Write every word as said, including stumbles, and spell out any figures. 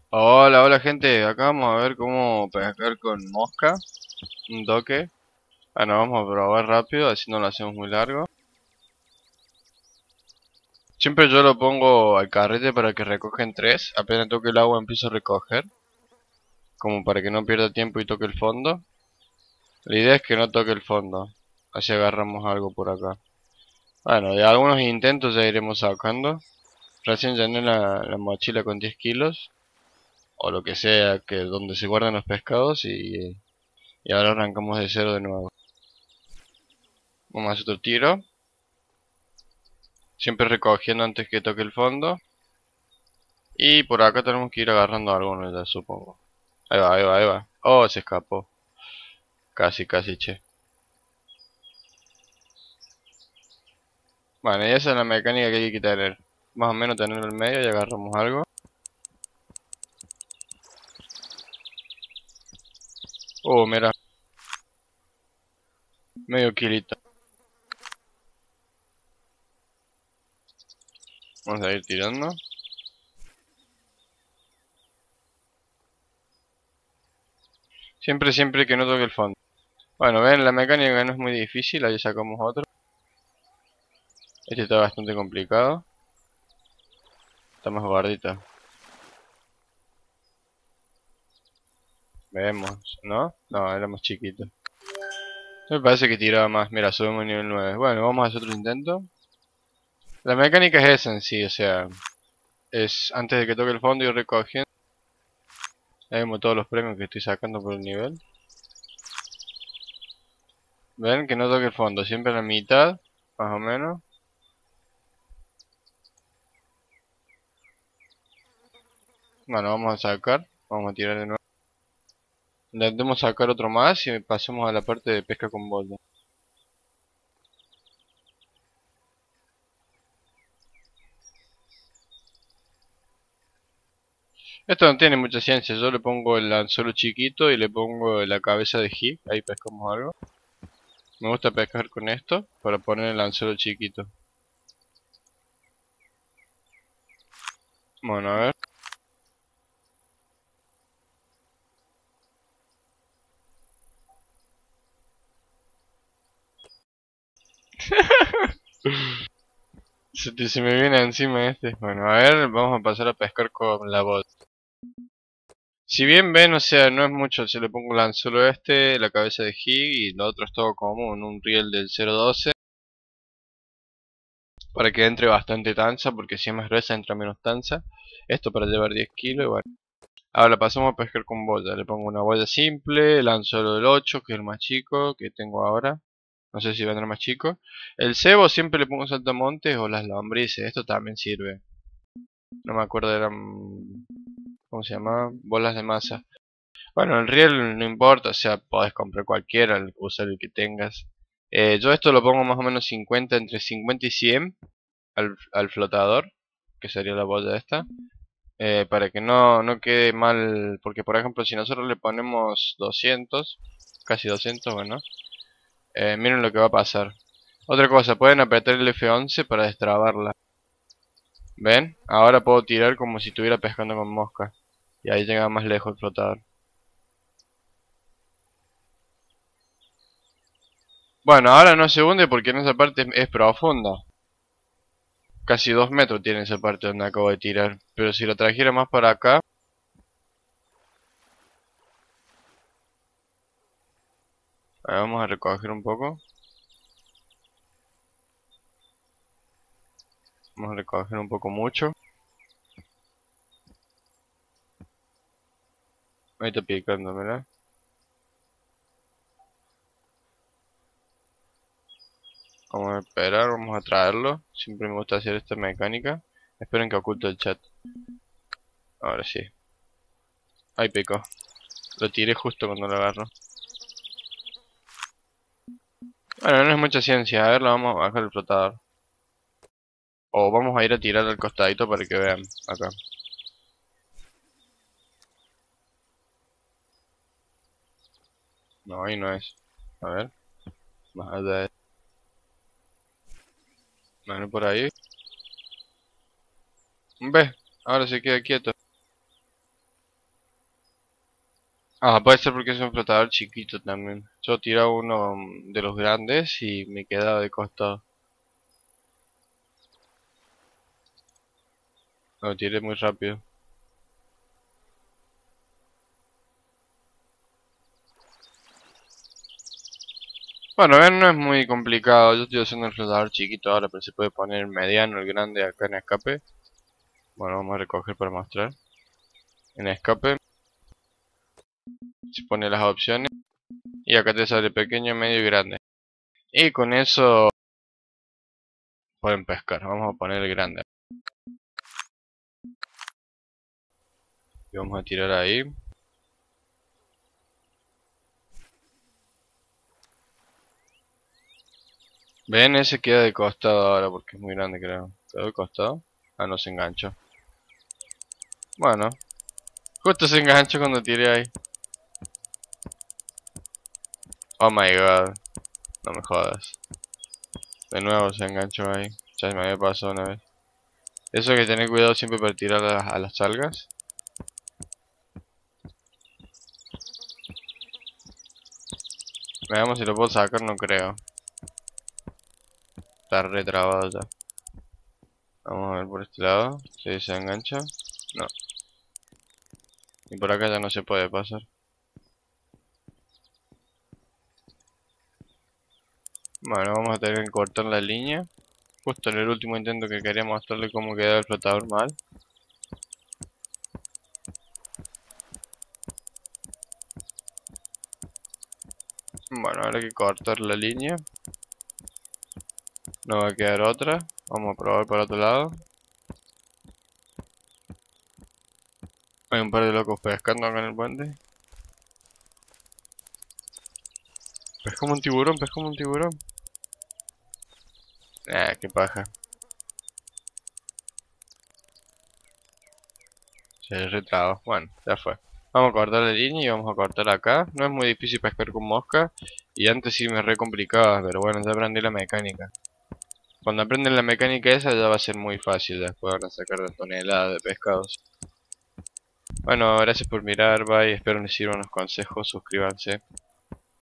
Hola, hola gente, acá vamos a ver cómo pescar con mosca, un toque. Bueno, vamos a probar rápido, así no lo hacemos muy largo. Siempre yo lo pongo al carrete para que recogen tres, apenas toque el agua empiezo a recoger, como para que no pierda tiempo y toque el fondo. La idea es que no toque el fondo, así agarramos algo por acá. Bueno, de algunos intentos ya iremos sacando. Recién llené la, la mochila con diez kilos, o lo que sea, que donde se guardan los pescados y, y ahora arrancamos de cero de nuevo. Vamos a hacer otro tiro. Siempre recogiendo antes que toque el fondo. Y por acá tenemos que ir agarrando algunos ya supongo. Ahí va, ahí va, ahí va. Oh, se escapó. Casi, casi, che. Bueno, y esa es la mecánica que hay que tener. Más o menos tenerlo en medio y agarramos algo. Oh, mira. Medio kilito. Vamos a ir tirando. Siempre, siempre que no toque el fondo. Bueno, ven, la mecánica no es muy difícil. Ahí sacamos otro. Este está bastante complicado. Está más gordito. Vemos, ¿no? No, era más chiquito. Me parece que tiraba más. Mira, subimos nivel nueve. Bueno, vamos a hacer otro intento. La mecánica es esa en sí, o sea, es antes de que toque el fondo ir recogiendo. Ahí vemos todos los premios que estoy sacando por el nivel. Ven que no toque el fondo, siempre a la mitad, más o menos. Bueno, vamos a sacar, vamos a tirar de nuevo. Intentemos sacar otro más y pasemos a la parte de pesca con boya. Esto no tiene mucha ciencia, yo le pongo el anzuelo chiquito y le pongo la cabeza de jig, ahí pescamos algo. Me gusta pescar con esto para poner el anzuelo chiquito. Bueno, a ver. Se, te- se me viene encima este. Bueno, a ver, vamos a pasar a pescar con la bot. Si bien ven, o sea, no es mucho, se le pongo el anzuelo este, la cabeza de jig y lo otro es todo común, un riel del cero doce para que entre bastante tanza, porque si es más gruesa entra menos tanza. Esto para llevar diez kilos y bueno. Ahora pasamos a pescar con boya, le pongo una boya simple, el anzuelo del ocho, que es el más chico que tengo ahora. No sé si vendrá más chico. El cebo siempre le pongo saltamontes o las lombrices, esto también sirve. No me acuerdo, eran... ¿Cómo se llama? Bolas de masa. Bueno, el riel no importa, o sea, podés comprar cualquiera, el- usar el que tengas. Eh, yo esto lo pongo más o menos cincuenta, entre cincuenta y cien al, al flotador, que sería la boya esta, eh, para que no, no quede mal, porque por ejemplo si nosotros le ponemos doscientos, casi doscientos, bueno, eh, miren lo que va a pasar. Otra cosa, pueden apretar el F once para destrabarla. ¿Ven? Ahora puedo tirar como si estuviera pescando con mosca. Y ahí llega más lejos el flotador. Bueno, ahora no se hunde porque en esa parte es, es profunda. Casi dos metros tiene esa parte donde acabo de tirar. Pero si lo trajera más para acá... A ver, vamos a recoger un poco. Vamos a recoger un poco mucho. Ahí está picando, ¿verdad? Vamos a esperar, vamos a traerlo. Siempre me gusta hacer esta mecánica. Esperen que oculte el chat. Ahora sí. Ahí picó. Lo tiré justo cuando lo agarro. Bueno, no es mucha ciencia. A ver, lo vamos a bajar el flotador. O vamos a ir a tirar al costadito para que vean. Acá. No, ahí no es. A ver. Más allá de... Bueno, por ahí. Ve. Ahora se queda quieto. Ah, puede ser porque es un flotador chiquito también. Yo tiraba uno mm, de los grandes y me quedaba de costado. Lo tiré muy rápido. Bueno, ven, no es muy complicado. Yo estoy haciendo el flotador chiquito ahora, pero se puede poner el mediano, el grande acá en escape. Bueno, vamos a recoger para mostrar. En escape se pone las opciones y acá te sale pequeño, medio y grande. Y con eso pueden pescar. Vamos a poner el grande. Y vamos a tirar ahí. Ven, ese queda de costado ahora porque es muy grande, creo. ¿Quedó de costado? Ah, no se enganchó. Bueno, justo se enganchó cuando tiré ahí. Oh my god, no me jodas. De nuevo se enganchó ahí. Ya me había pasado una vez. Eso hay que tener cuidado siempre para tirar a, a las algas. Veamos si lo puedo sacar, no creo. Está re trabado ya. Vamos a ver por este lado. Si se engancha. No. Y por acá ya no se puede pasar. Bueno, vamos a tener que cortar la línea. Justo en el último intento que quería mostrarle cómo quedaba el flotador mal. Bueno, ahora hay que cortar la línea. No va a quedar otra. Vamos a probar por otro lado. Hay un par de locos pescando acá en el puente. Pescamos un tiburón, pescamos un tiburón. Ah, qué paja. Se retraba. Bueno, ya fue. Vamos a cortar la línea y vamos a cortar acá. No es muy difícil pescar con mosca. Y antes sí me re complicaba, pero bueno, ya aprendí la mecánica. Cuando aprenden la mecánica esa ya va a ser muy fácil. Después van a sacar de toneladas de pescados. Bueno, gracias por mirar, bye. Espero les sirvan los consejos. Suscríbanse.